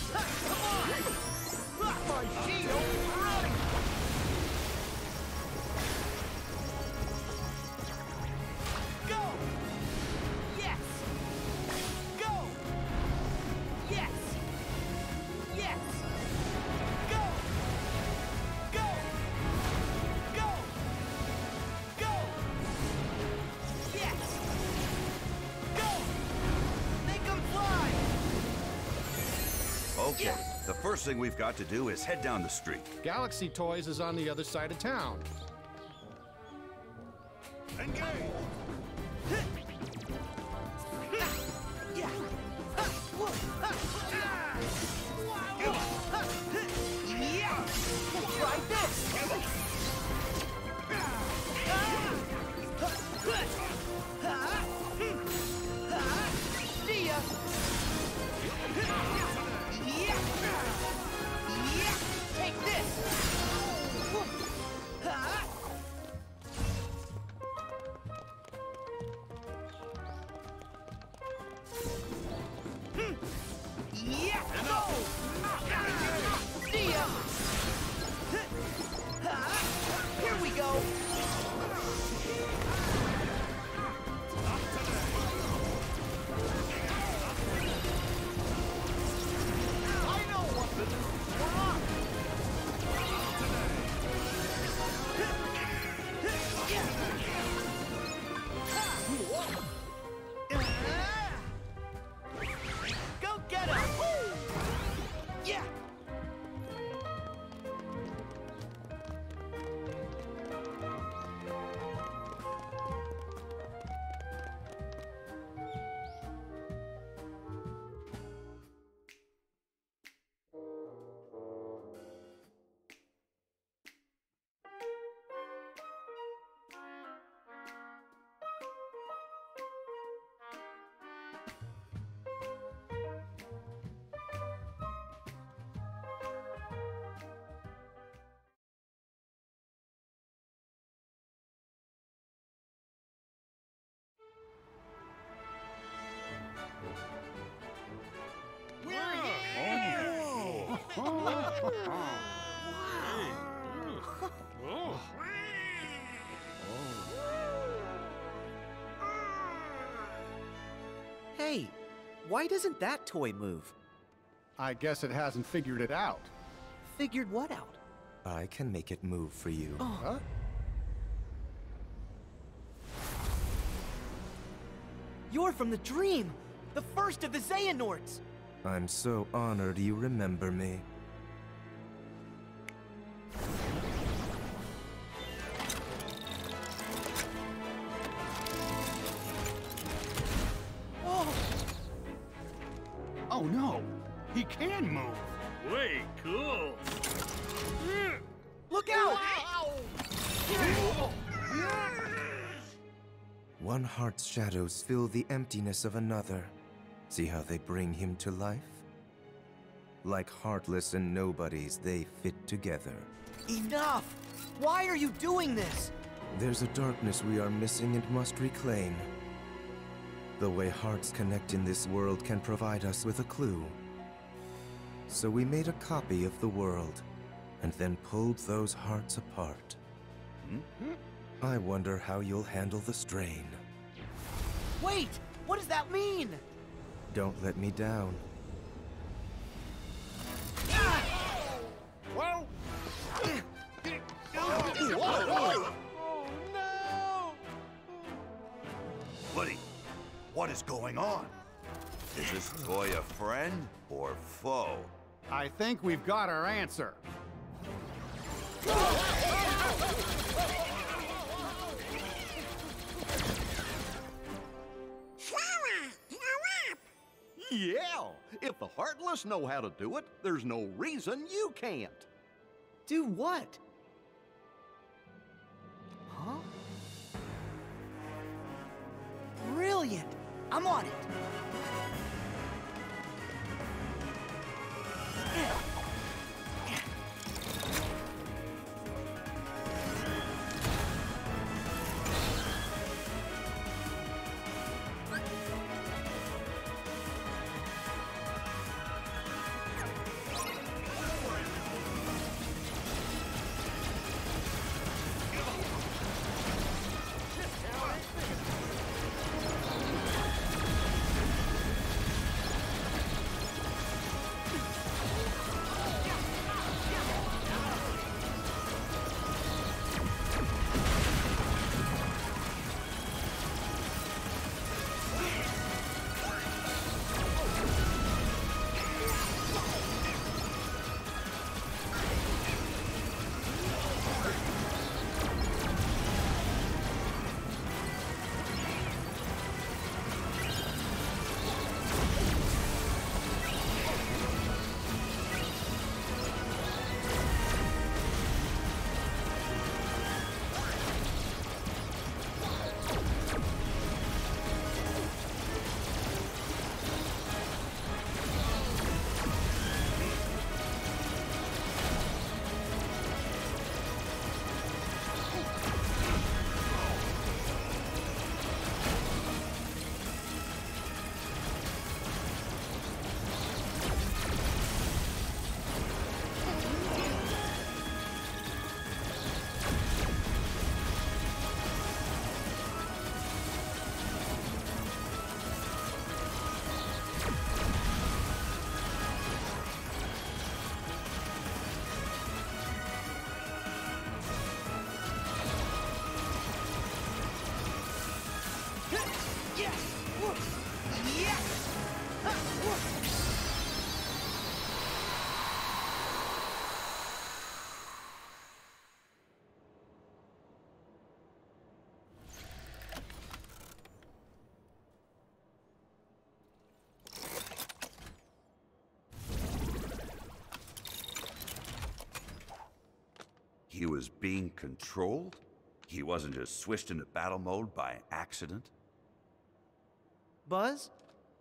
Come on! My shield! Run! Go! Yes! Go! Yes! Yes! Go! Go! Go! Go! Yes! Go! Make 'em fly! Okay, the first thing we've got to do is head down the street. Galaxy Toys is on the other side of town. Engage! Yeah! Try this! See ya! Yeah! Yeah! Take this! Yeah! Go! See ya! Here we go! I know what to do! Come on! Go get him! Yeah! Hey, why doesn't that toy move? I guess it hasn't figured it out. Figured what out? I can make it move for you. Huh? You're from the dream! The first of the Xehanorts! I'm so honored you remember me. Oh no! He can move! Way cool! Look out! One heart's shadows fill the emptiness of another. See how they bring him to life? Like heartless and nobodies, they fit together. Enough! Why are you doing this? There's a darkness we are missing and must reclaim. The way hearts connect in this world can provide us with a clue. So we made a copy of the world, and then pulled those hearts apart. I wonder how you'll handle the strain. Wait! What does that mean? Don't let me down. Whoa! Woody, what is going on? Is this toy a friend or foe? I think we've got our answer. Yeah! If the Heartless know how to do it, there's no reason you can't. Do what? Huh? Brilliant! I'm on it! he was being controlled? He wasn't just switched into battle mode by accident? Buzz?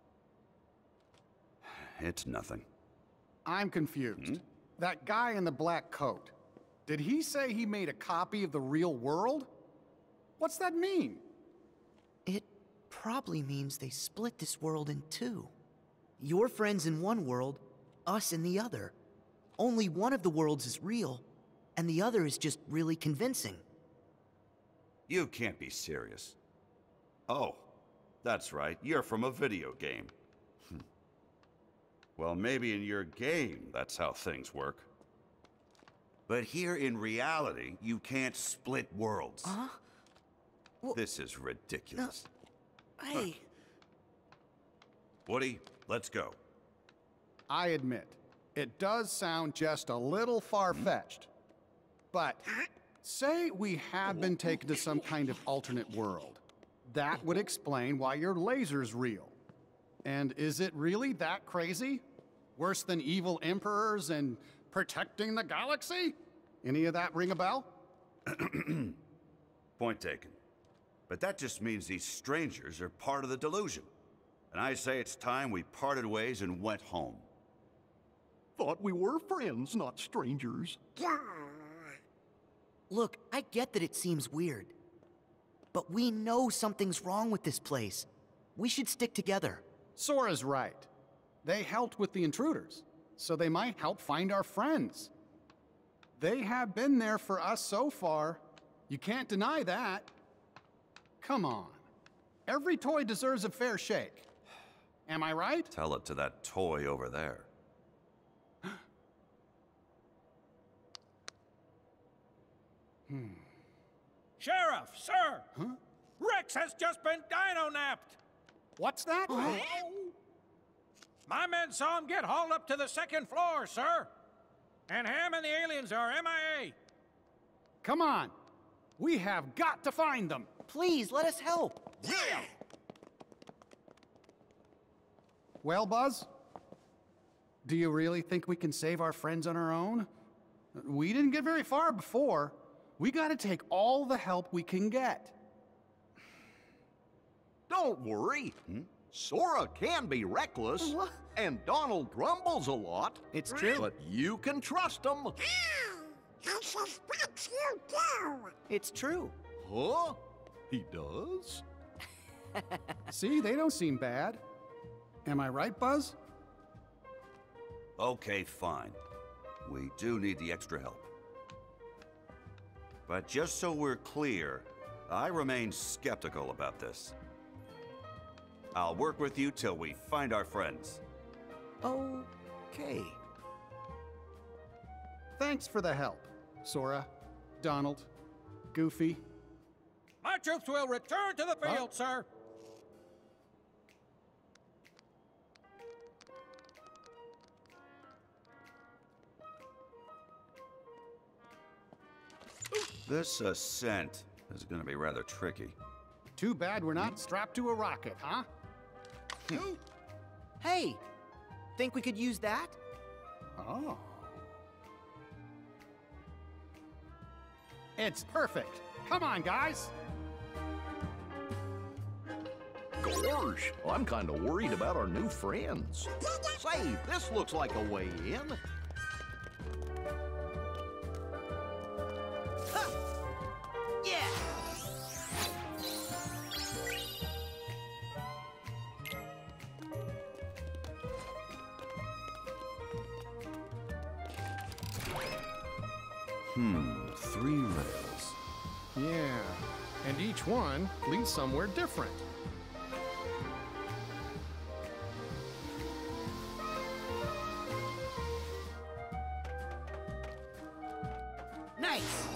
It's nothing. I'm confused. That guy in the black coat, did he say he made a copy of the real world? What's that mean? It probably means they split this world in two. Your friends in one world, us in the other. Only one of the worlds is real, and the other is just really convincing. You can't be serious. Oh, that's right, you're from a video game. Well, maybe in your game, that's how things work. But here in reality, you can't split worlds. Huh? Well, This is ridiculous. hey, Woody, let's go. I admit, it does sound just a little far-fetched. But say we have been taken to some kind of alternate world. That would explain why your laser's real. And is it really that crazy? Worse than evil emperors and protecting the galaxy? Any of that ring a bell? Point taken. But that just means these strangers are part of the delusion. And I say it's time we parted ways and went home. Thought we were friends, not strangers. look, I get that it seems weird. But we know something's wrong with this place. We should stick together. Sora's right. They helped with the intruders, so they might help find our friends. They have been there for us so far. You can't deny that. Come on. Every toy deserves a fair shake. Am I right? Tell it to that toy over there. Sheriff, sir! Rex has just been dino-napped! What's that? My men saw him get hauled up to the second floor, sir! And Ham and the aliens are MIA! Come on. We have got to find them. Please, let us help. Well, Buzz? Do you really think we can save our friends on our own? We didn't get very far before. We gotta take all the help we can get. Don't worry. Sora can be reckless, What? and Donald grumbles a lot. It's true. But you can trust him. I suspect you do. It's true. Huh? He does? See, they don't seem bad. Am I right, Buzz? Okay, fine. We do need the extra help. But just so we're clear, I remain skeptical about this. I'll work with you till we find our friends. Okay. Thanks for the help, Sora, Donald, Goofy. My troops will return to the field, sir! This ascent is gonna be rather tricky. Too bad we're not strapped to a rocket, huh? Hey, think we could use that? Oh. It's perfect. Come on, guys. Gorge, I'm kind of worried about our new friends. Say, this looks like a way in. Yeah! Three rails. Yeah, and each one leads somewhere different. Nice!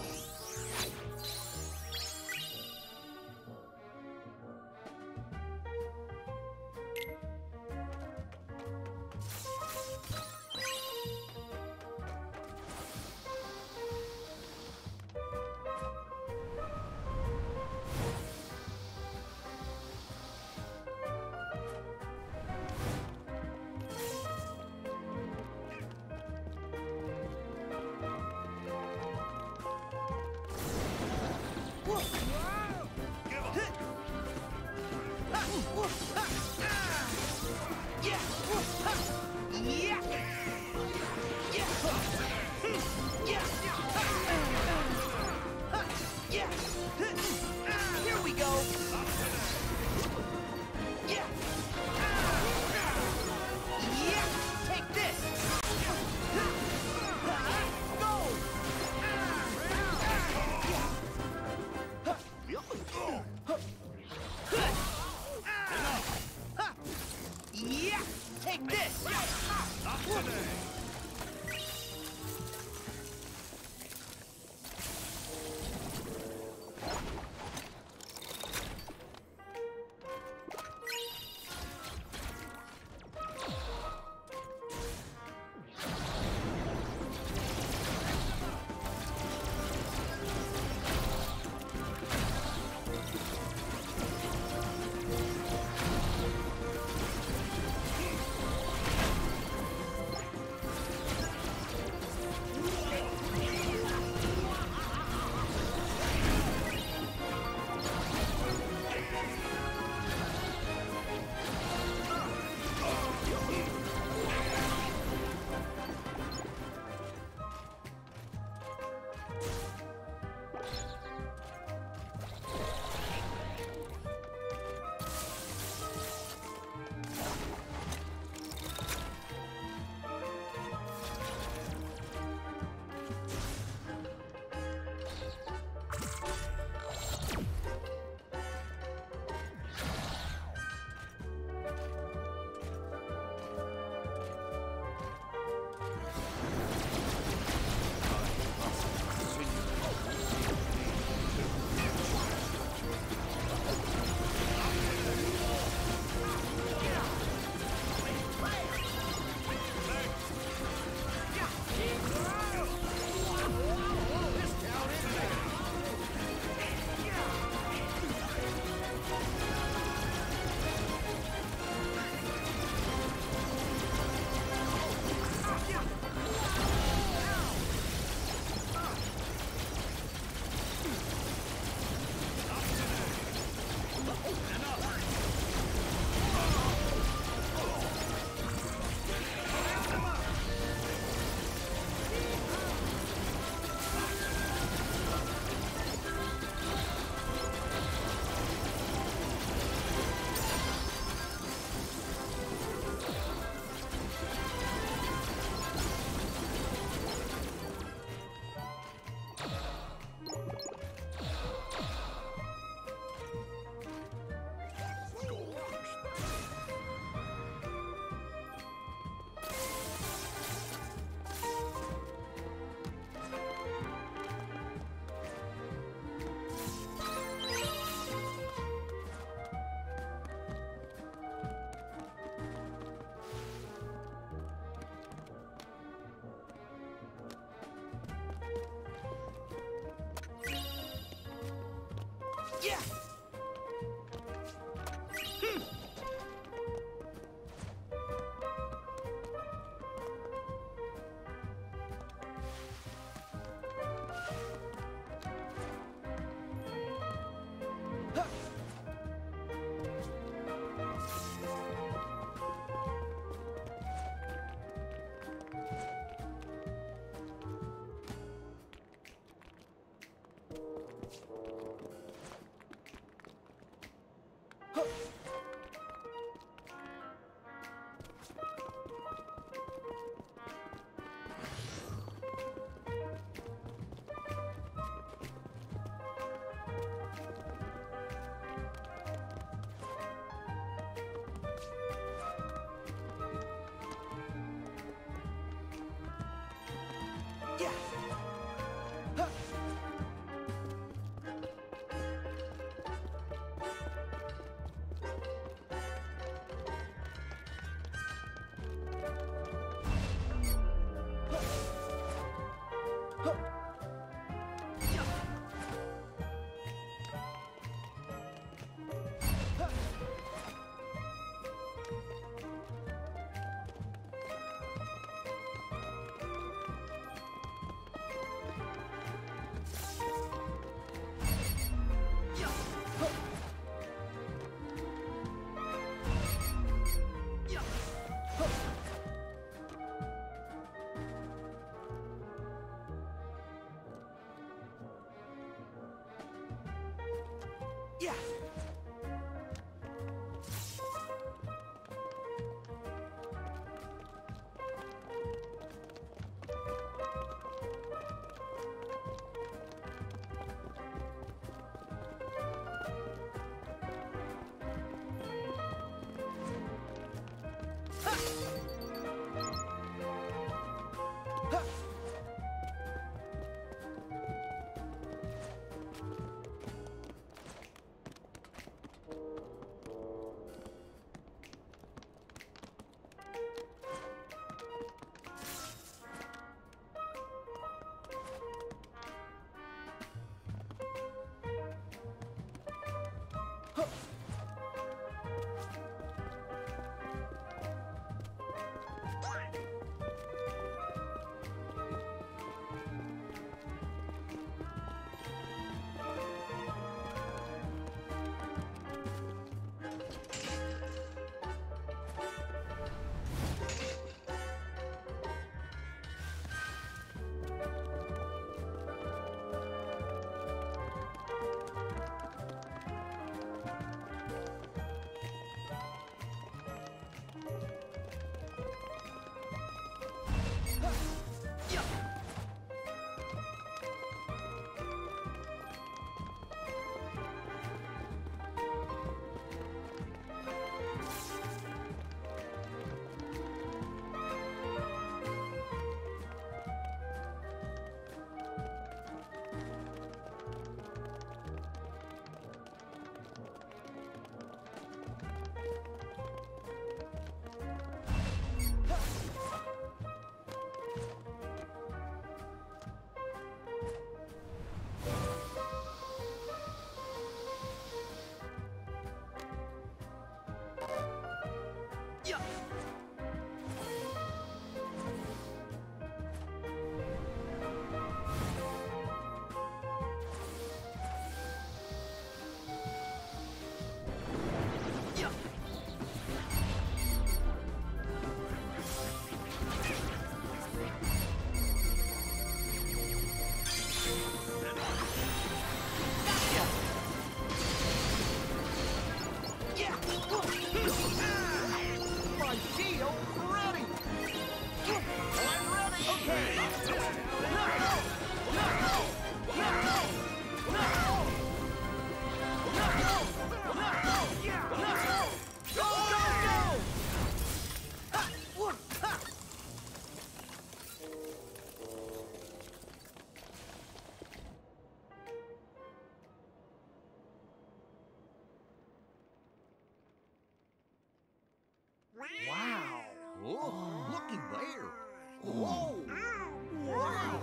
Wow. Oh, looky there. Whoa. Wow.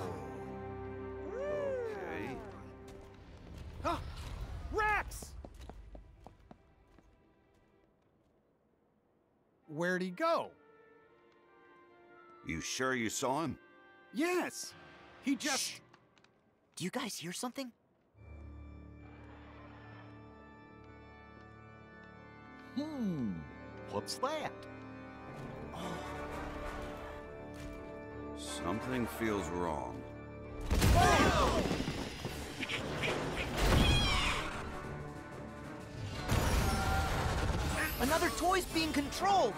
Okay. Rex! Where'd he go? You sure you saw him? Yes! He just... Do you guys hear something? What's that? Something feels wrong. Another toy's being controlled!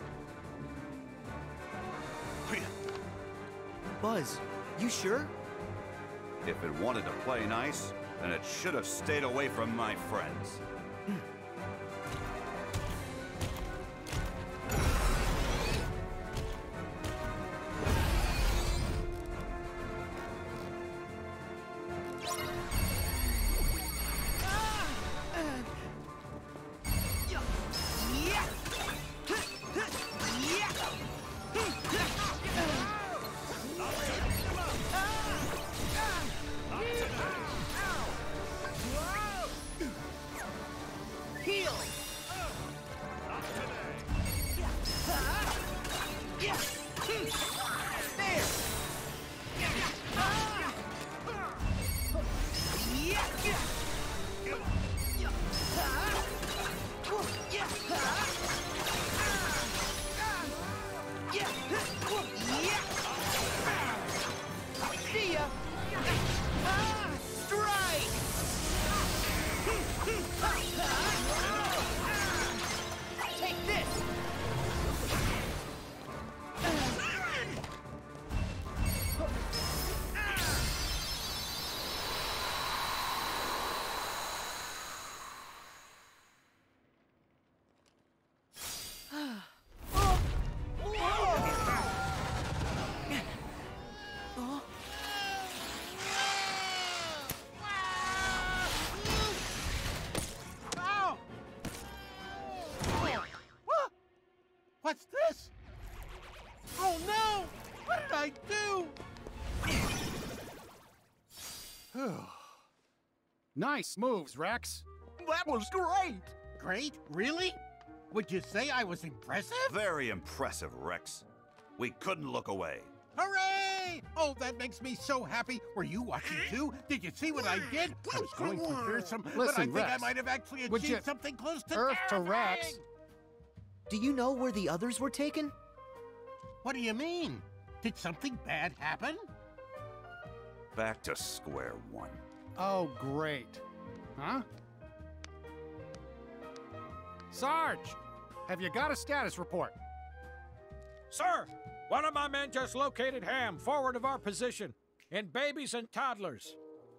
Buzz, you sure? If it wanted to play nice, then it should have stayed away from my friends. Nice moves, Rex. That was great! Great? Really? Would you say I was impressive? Very impressive, Rex. We couldn't look away. Hooray! Oh, that makes me so happy. Were you watching too? Did you see what I did? I was going for fearsome, but I Listen, think I Rex, might have actually would you achieved something close to Earth to terrifying. Rex. Do you know where the others were taken? What do you mean? Did something bad happen? Back to square one. Oh, great. Huh? Sarge, have you got a status report? Sir, one of my men just located Ham forward of our position, in babies and toddlers.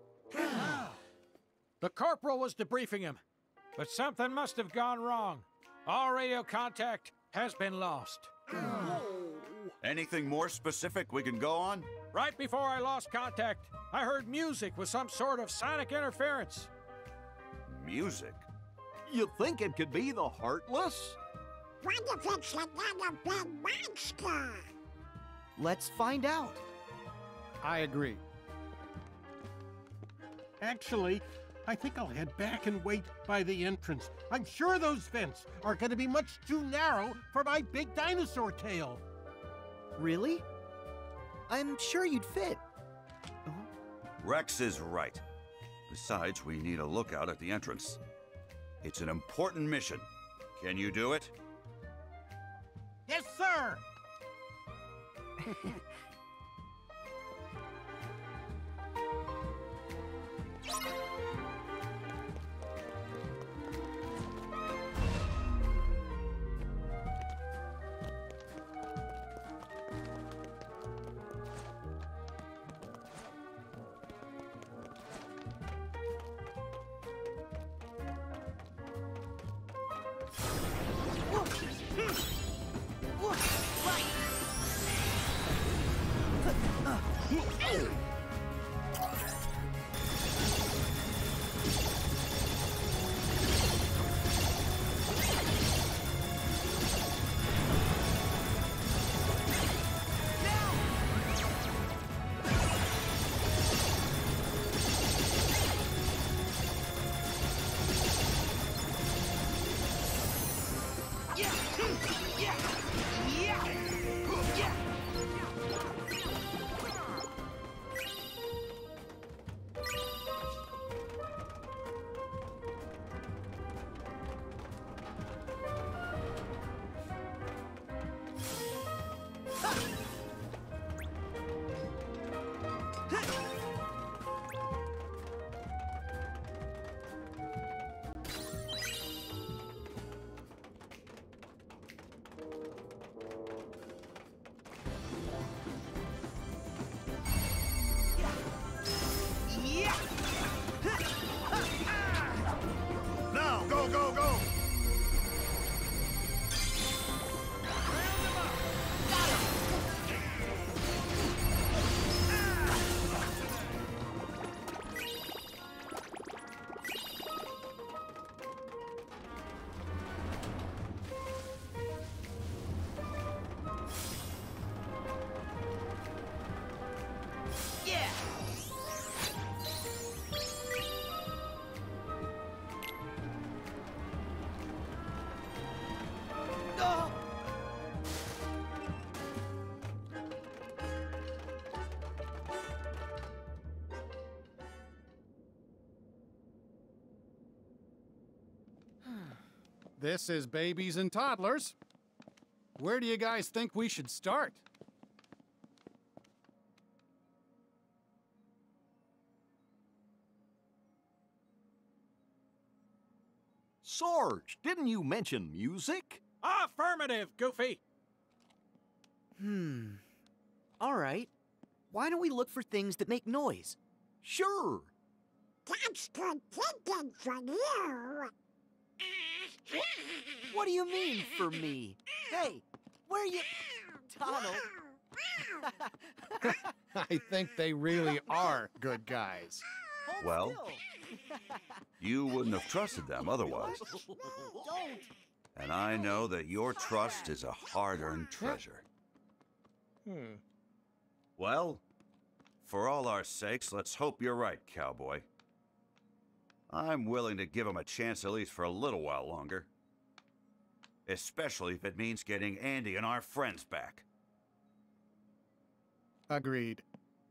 The corporal was debriefing him, but something must have gone wrong. All radio contact has been lost. Anything more specific we can go on? Right before I lost contact, I heard music with some sort of sonic interference. Music? You think it could be the Heartless? What if it's another big monster? Let's find out. I agree. Actually, I think I'll head back and wait by the entrance. I'm sure those vents are going to be much too narrow for my big dinosaur tail. Really? I'm sure you'd fit. Rex is right. Besides, we need a lookout at the entrance. It's an important mission. Can you do it? Yes, sir! Now, go, go, go! This is Babies and Toddlers. Where do you guys think we should start? Sarge, didn't you mention music? Affirmative, Goofy. All right. Why don't we look for things that make noise? Sure. That's good thinking from you. What do you mean, for me? Hey, where you... Donald. I think they really are good guys. Hold Well, still. You wouldn't have trusted them otherwise. Don't. And I know that your trust is a hard-earned treasure. Well, for all our sakes, let's hope you're right, cowboy. I'm willing to give him a chance at least for a little while longer. Especially if it means getting Andy and our friends back. Agreed.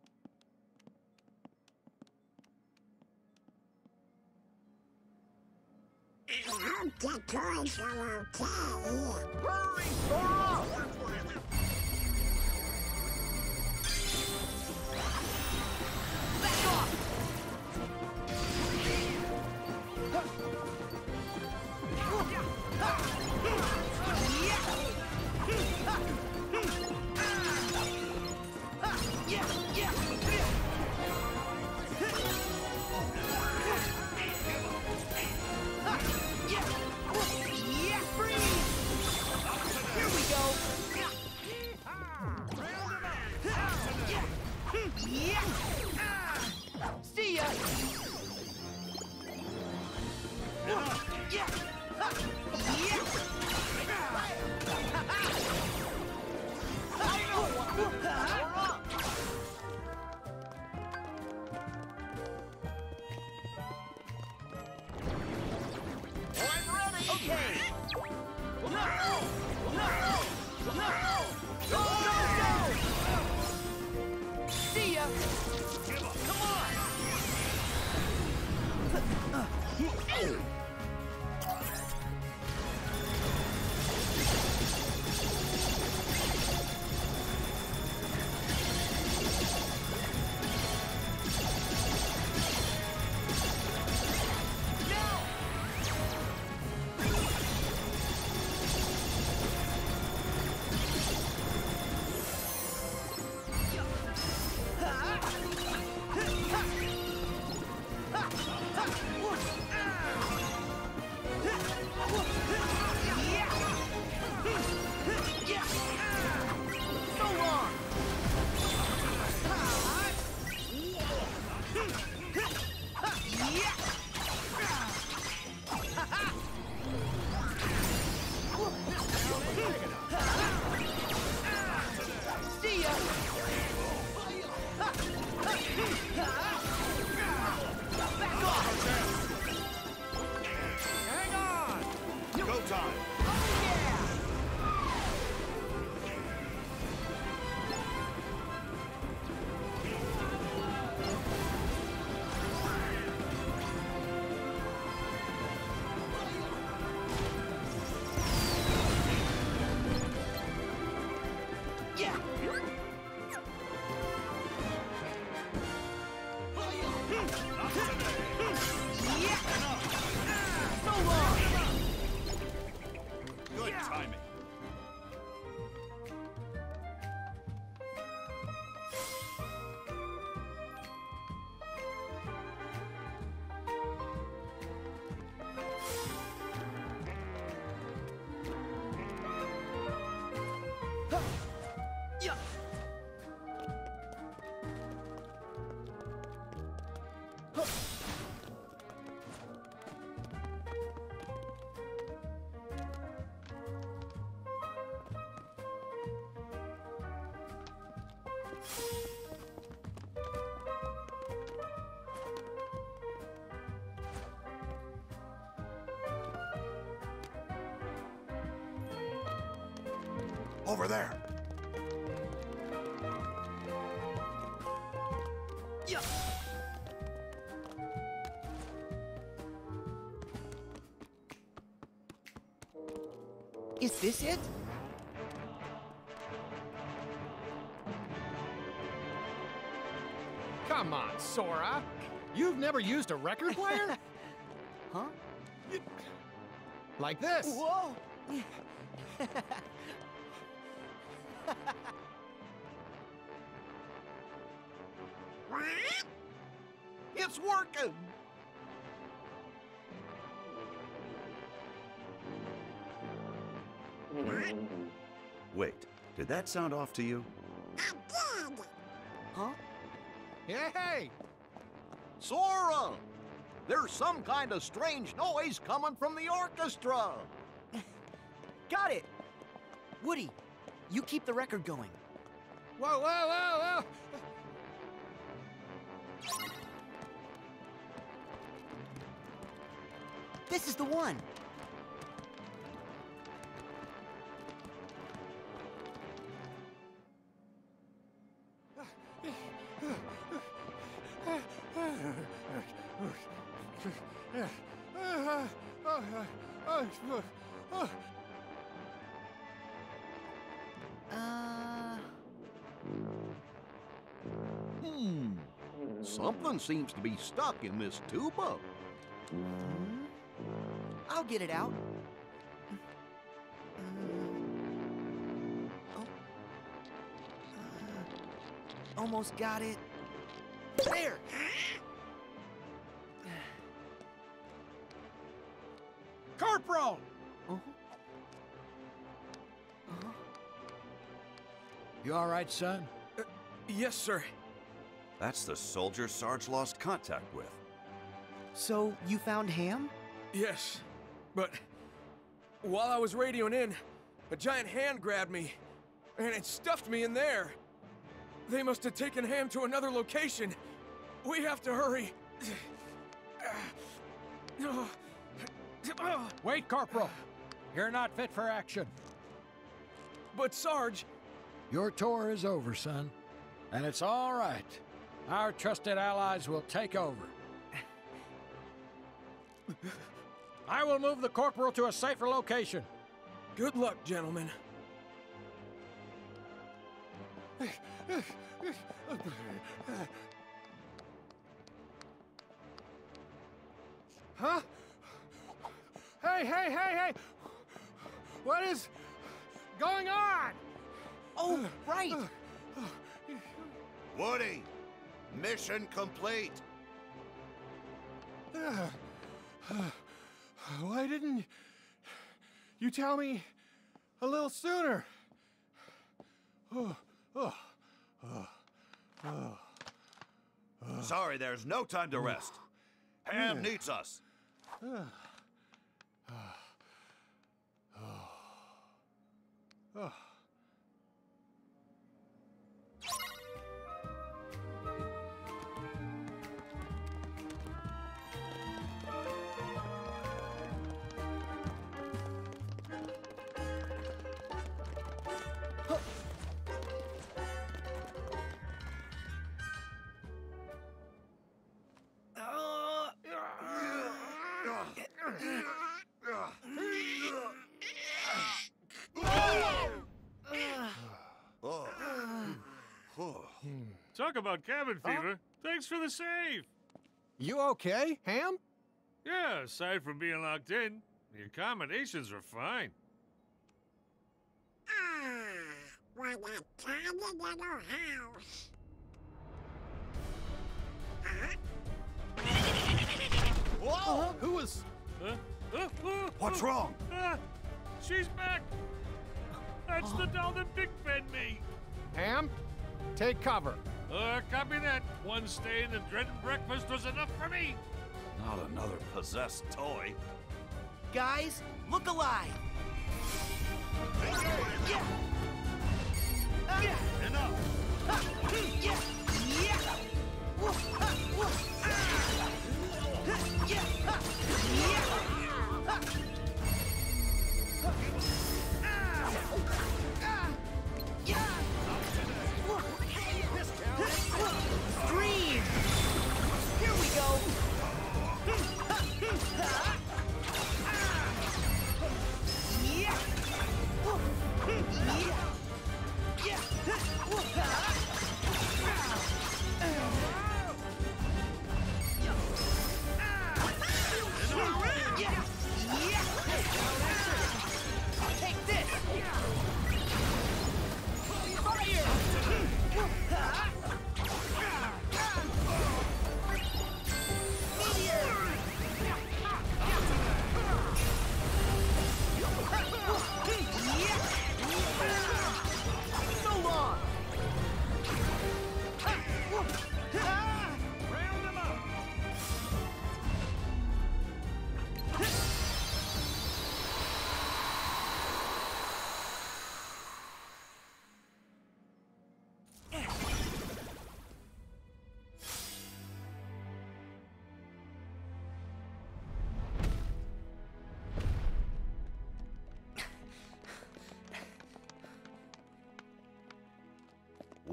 I hope the toys are okay. Hurry, Sora! Back off! See ya! I'm ready! Okay! See ya! Come on! See ya! Back off! Hang on! Go time! Yeah! So long! Good timing. Yeah! Over there. Yeah! Is this it? Come on, Sora. You've never used a record player? Huh? Like this. Whoa! What? It's working! Wait, did that sound off to you? I did. Huh? Hey! Sora! There's some kind of strange noise coming from the orchestra! Got it! Woody, you keep the record going. Whoa, whoa, whoa, whoa! This is the one. Something seems to be stuck in this tuba. I'll get it out. Almost got it. There! Corporal! You all right, son? Yes, sir. That's the soldier Sarge lost contact with. So, you found Ham? Yes, but while I was radioing in, a giant hand grabbed me, and it stuffed me in there. They must have taken Ham to another location. We have to hurry. Wait, Corporal. You're not fit for action. But Sarge... Your tour is over, son. And it's all right. Our trusted allies will take over. I will move the Corporal to a safer location. Good luck, gentlemen. Huh? Hey! What is going on? Oh, right! Woody, mission complete. Why didn't you tell me a little sooner? Sorry, there's no time to rest. Ham needs us. Talk about cabin fever. Thanks for the save. You okay, Ham? Yeah, aside from being locked in, the accommodations were fine. What a tiny little house. Whoa! Who was... What's wrong? She's back. That's the doll that Big fed me. Ham, take cover. Copy that. One stay in the dreaded breakfast was enough for me. Not another possessed toy. Guys, look alive! Dream! Here we go! Take this! So long! Round them up.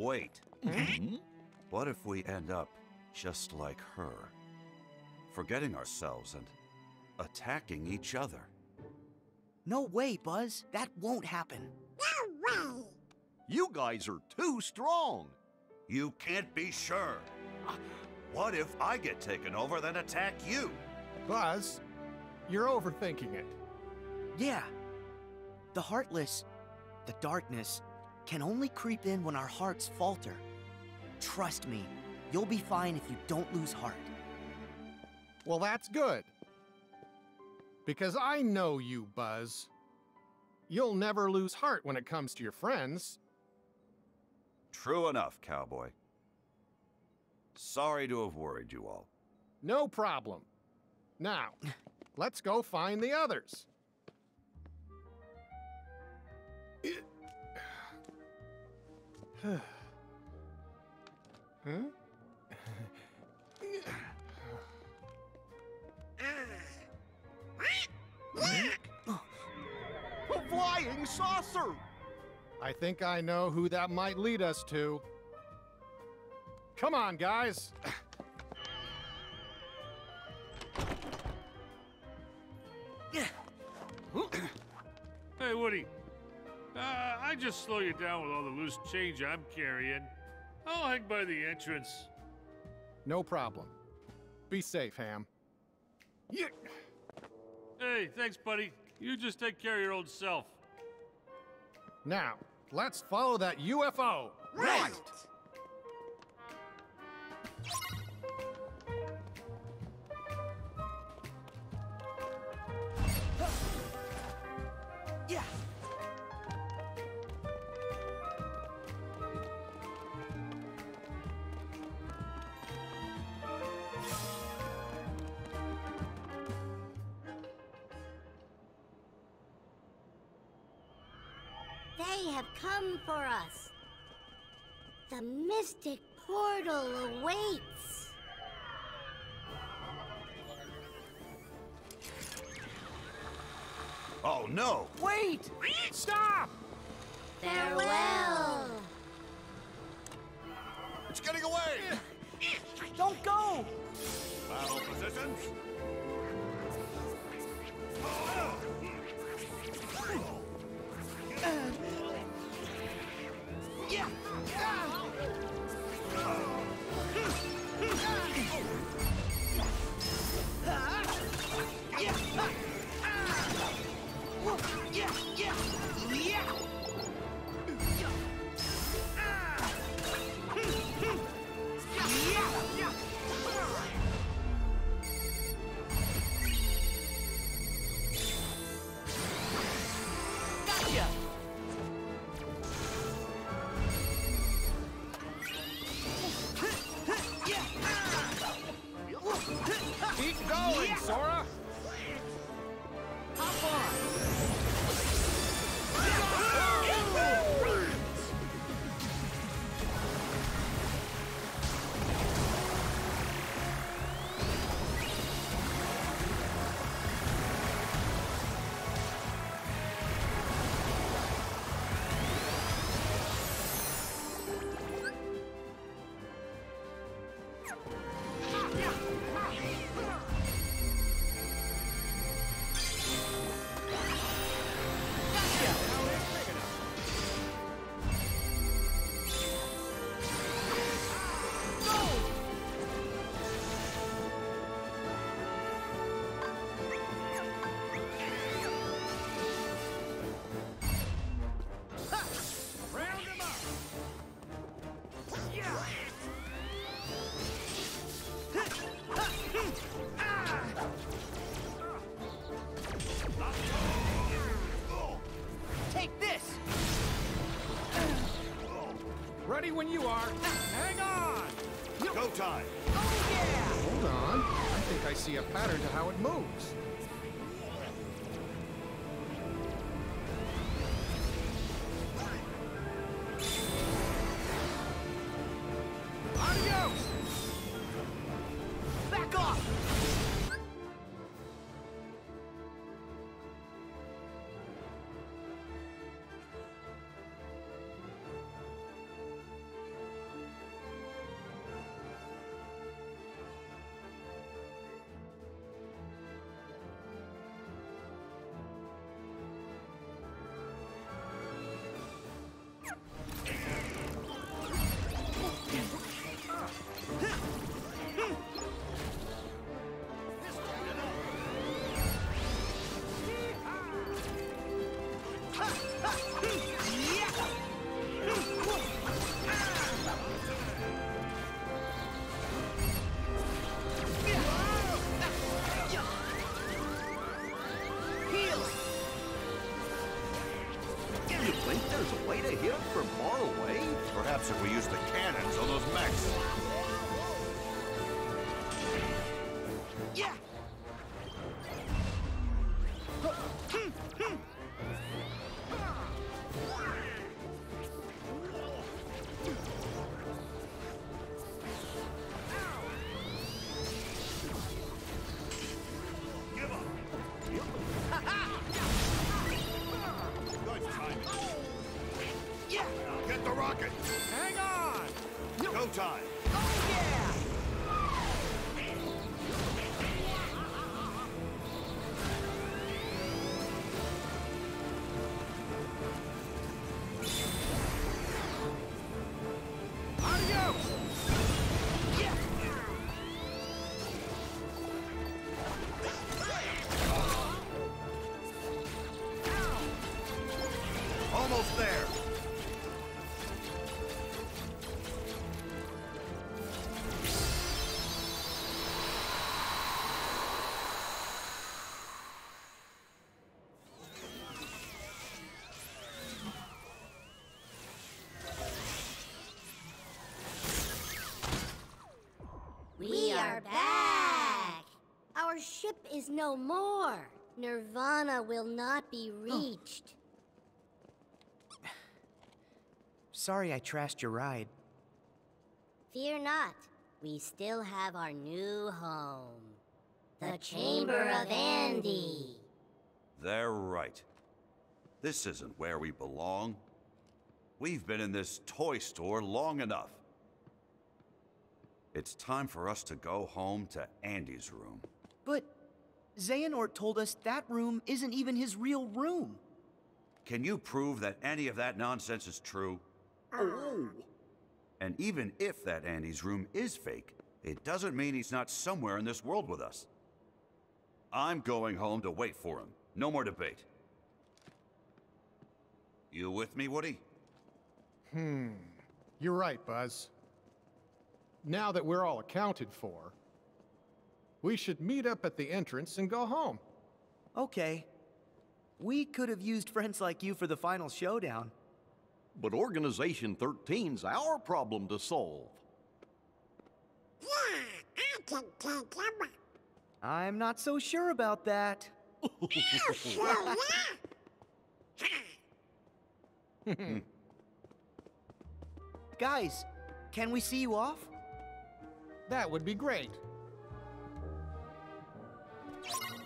Wait. What if we end up just like her? Forgetting ourselves and attacking each other? No way, Buzz. That won't happen. No way! You guys are too strong. You can't be sure. What if I get taken over, then attack you? Buzz, you're overthinking it. Yeah. The Heartless, the darkness, can only creep in when our hearts falter. Trust me, you'll be fine if you don't lose heart. Well, that's good. Because I know you, Buzz. You'll never lose heart when it comes to your friends. True enough, cowboy. Sorry to have worried you all. No problem. Now, let's go find the others. Huh? A flying saucer! I think I know who that might lead us to. Come on, guys. Hey, Woody. I just slow you down with all the loose change I'm carrying. I'll hang by the entrance. No problem. Be safe, Ham. Yeah. Hey, thanks, buddy. You just take care of your old self. Now, let's follow that UFO. Right! Yeah. They have come for us. The mystic portal awaits. Oh no! Wait! Stop! Farewell. It's getting away! Don't go! Battle positions! Yeah! Gotcha! Keep going, Sora! Hop on! Take this! Ready when you are. Hang on! Go time! Oh yeah! Hold on. I think I see a pattern to how it moves. Adios! Back off! time. Oh, yeah! Adios! Almost there. We are back! Our ship is no more. Nirvana will not be reached. Sorry I trashed your ride. Fear not. We still have our new home. The Chamber of Andy. They're right. This isn't where we belong. We've been in this toy store long enough. It's time for us to go home to Andy's room. But Xehanort told us that room isn't even his real room. Can you prove that any of that nonsense is true? Oh. And even if that Andy's room is fake, it doesn't mean he's not somewhere in this world with us. I'm going home to wait for him. No more debate. You with me, Woody? You're right, Buzz. Now that we're all accounted for, we should meet up at the entrance and go home. Okay. We could have used friends like you for the final showdown. But Organization 13's our problem to solve. Yeah, I can take him. I'm not so sure about that. Oh, yeah. Guys, can we see you off? That would be great.